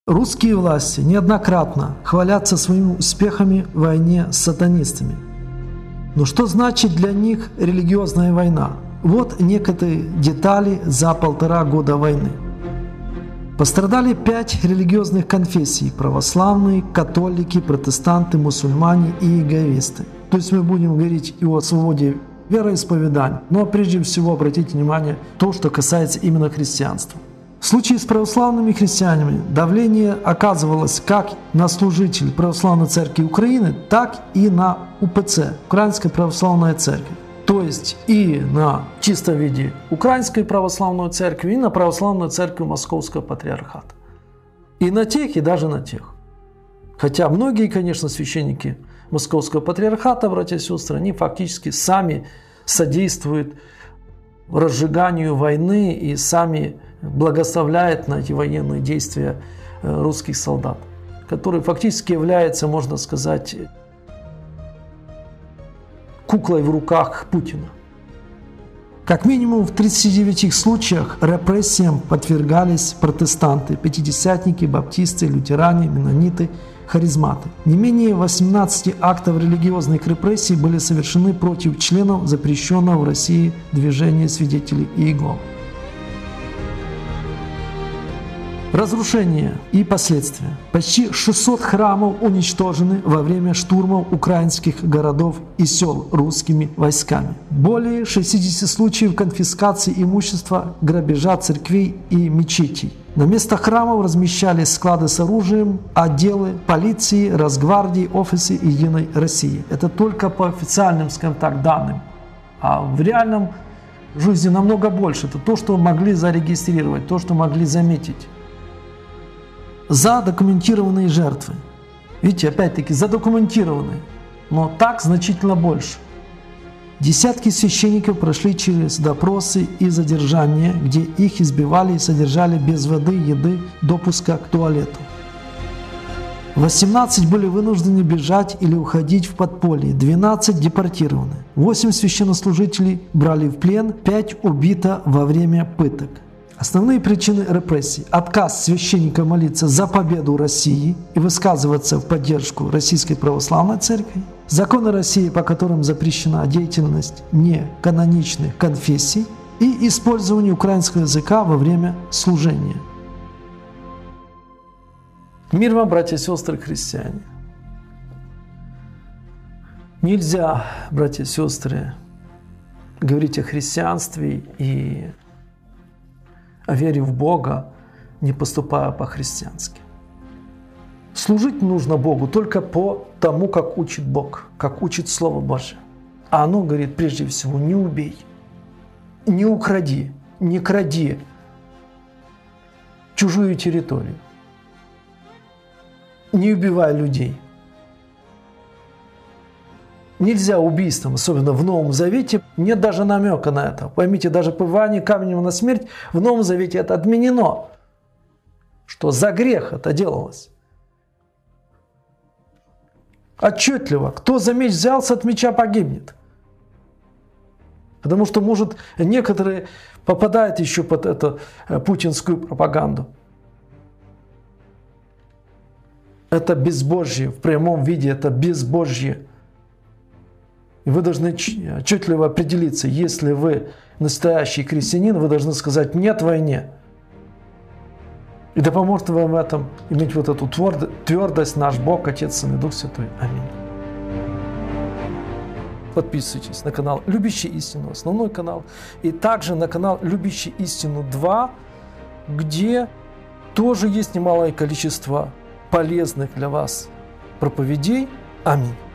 Русские власти неоднократно хвалятся своими успехами в войне с сатанистами. Но что значит для них религиозная война? Вот некоторые детали за 1,5 года войны. Пострадали 5 религиозных конфессий – православные, католики, протестанты, мусульмане и иеговисты. То есть мы будем говорить и о свободе вероисповеданий, но прежде всего обратите внимание то, что касается именно христианства. В случае с православными христианами давление оказывалось как на служителей Православной Церкви Украины, так и на УПЦ, Украинская Православная Церковь. То есть и на чистом виде Украинской Православной Церкви, и на Православную Церковь Московского Патриархата. И на тех, и даже на тех. Хотя многие, конечно, священники Московского Патриархата, братья и сестры, они фактически сами содействуют разжиганию войны и сами благословляет на эти военные действия русских солдат, которые фактически являются, можно сказать, куклой в руках Путина. Как минимум в 39 случаях репрессиям подвергались протестанты, пятидесятники, баптисты, лютеране, меннониты, харизматы. Не менее 18 актов религиозных репрессий были совершены против членов запрещенного в России движения свидетелей Иеговы. Разрушение и последствия. Почти 600 храмов уничтожены во время штурмов украинских городов и сел русскими войсками. Более 60 случаев конфискации имущества, грабежа церквей и мечетей. На место храмов размещались склады с оружием, отделы полиции, Росгвардии, офисы Единой России. Это только по официальным, скажем так, данным. А в реальном жизни намного больше. Это то, что могли зарегистрировать, то, что могли заметить. Задокументированные жертвы. Видите, опять-таки задокументированные, но так значительно больше. Десятки священников прошли через допросы и задержания, где их избивали и содержали без воды, еды, допуска к туалету. 18 были вынуждены бежать или уходить в подполье, 12 депортированы. 8 священнослужителей брали в плен, 5 убито во время пыток. Основные причины репрессий – отказ священника молиться за победу России и высказываться в поддержку Российской Православной Церкви, законы России, по которым запрещена деятельность неканоничных конфессий и использование украинского языка во время служения. Мир вам, братья и сестры христиане! Нельзя, братья и сестры, говорить о христианстве и о вере в Бога, не поступая по-христиански. Служить нужно Богу только по тому, как учит Бог, как учит Слово Божие. А оно говорит прежде всего: не убей, не укради, не кради чужую территорию, не убивай людей. Нельзя убийством, особенно в Новом Завете, нет даже намека на это. Поймите, даже побивание камнем на смерть в Новом Завете это отменено. Что за грех это делалось. Отчетливо, кто за меч взялся, от меча погибнет. Потому что, может, некоторые попадают еще под эту путинскую пропаганду. Это безбожье, в прямом виде это безбожье. И вы должны отчетливо определиться, если вы настоящий христианин, вы должны сказать «нет» войне. И да поможет вам в этом иметь вот эту твердость наш Бог, Отец, Сын и Дух Святой. Аминь. Подписывайтесь на канал «Любящий истину», основной канал, и также на канал «Любящий истину 2», где тоже есть немалое количество полезных для вас проповедей. Аминь.